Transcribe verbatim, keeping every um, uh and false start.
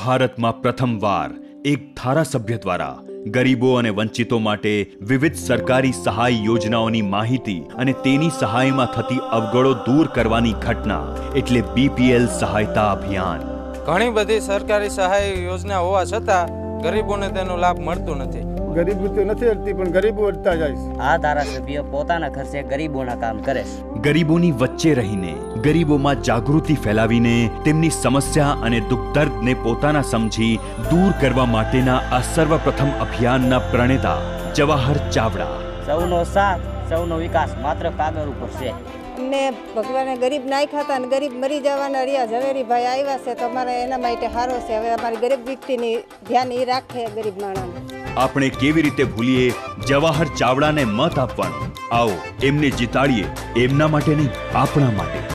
ભારતમાં પ્રથમવાર એક ધારાસભ્ય દ્વારા ગરીબો અને વંચિતો માટે વિવિધ સરકારી સહાય યોજનાઓની માહિતી અને તેની સહાયમાં થતી અવગણો દૂર કરવાની ઘટના એટલે બીપીએલ સહાયતા અભિયાન। ઘણી બધી સરકારી સહાય યોજના હોવા છતાં ગરીબોને તેનો લાભ મળતો નથી। ગરીબ તો નથી અડતી પણ ગરીબો અડતા જાય છે। આ ધારાસભ્ય પોતાના ખર્ચે ગરીબોના કામ કરે છે। ગરીબોની વચ્ચે રહીને ગરીબોમાં જાગૃતિ ફેલાવીને તેમની સમસ્યા અને દુઃખ દર્દને પોતાના સમજી દૂર કરવા માટેના આ સર્વપ્રથમ અભિયાનના પ્રણેતા જવાહર ચાવડા। સૌનો સાથ સૌનો વિકાસ માત્ર કાગળ ઉપર છે। અમને ભગવાને ગરીબ નાખ્યા હતા અને ગરીબ મરી જવાના રહ્યા। ઝવેરીભાઈ આવ્યા છે તો અમારે એના માટે સારો છે। હવે અમારી ગરીબ વ્યક્તિની ધ્યાન એ રાખે ગરીબ માણસને। આપણે કેવી રીતે ભૂલીએ જવાહર ચાવડાને મત આપવાનું? આવો એમને જીતાડીએ, એમના માટે નહીં, આપણા માટે।